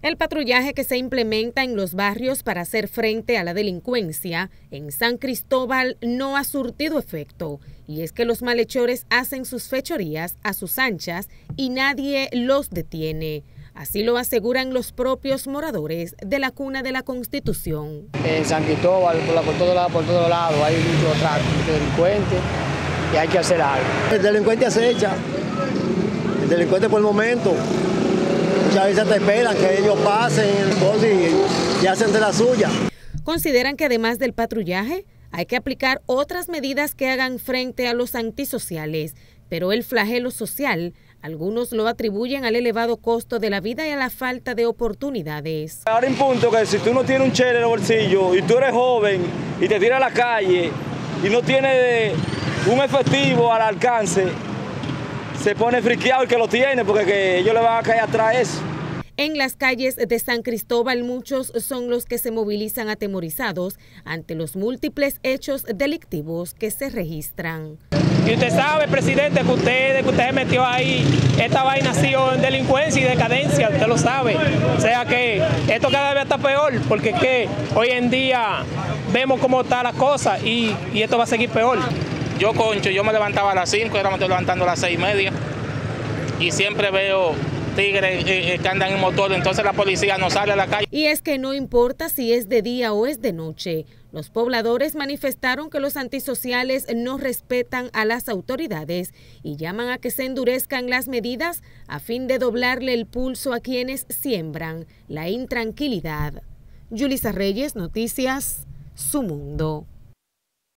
El patrullaje que se implementa en los barrios para hacer frente a la delincuencia en San Cristóbal no ha surtido efecto, y es que los malhechores hacen sus fechorías a sus anchas y nadie los detiene. Así lo aseguran los propios moradores de la cuna de la Constitución. En San Cristóbal, por todos lados, hay mucho tráfico, delincuentes, y hay que hacer algo. El delincuente acecha, el delincuente por el momento. Muchas veces te esperan que ellos pasen y hacen de la suya. Consideran que además del patrullaje, hay que aplicar otras medidas que hagan frente a los antisociales, pero el flagelo social, algunos lo atribuyen al elevado costo de la vida y a la falta de oportunidades. Ahora en punto que si tú no tienes un chele en el bolsillo y tú eres joven y te tiras a la calle y no tienes un efectivo al alcance, se pone friqueado el que lo tiene porque que ellos le van a caer atrás eso. En las calles de San Cristóbal muchos son los que se movilizan atemorizados ante los múltiples hechos delictivos que se registran. Y usted sabe, presidente, que usted metió ahí, esta vaina ha sido en delincuencia y decadencia, usted lo sabe. O sea que esto cada vez está peor, porque es que hoy en día vemos cómo está la cosa y esto va a seguir peor. Yo me levantaba a las 5, ahora me estoy levantando a las 6:30 y siempre veo tigres que andan en motor, entonces la policía no sale a la calle. Y es que no importa si es de día o es de noche, los pobladores manifestaron que los antisociales no respetan a las autoridades y llaman a que se endurezcan las medidas a fin de doblarle el pulso a quienes siembran la intranquilidad. Yulisa Reyes, Noticias, Su Mundo.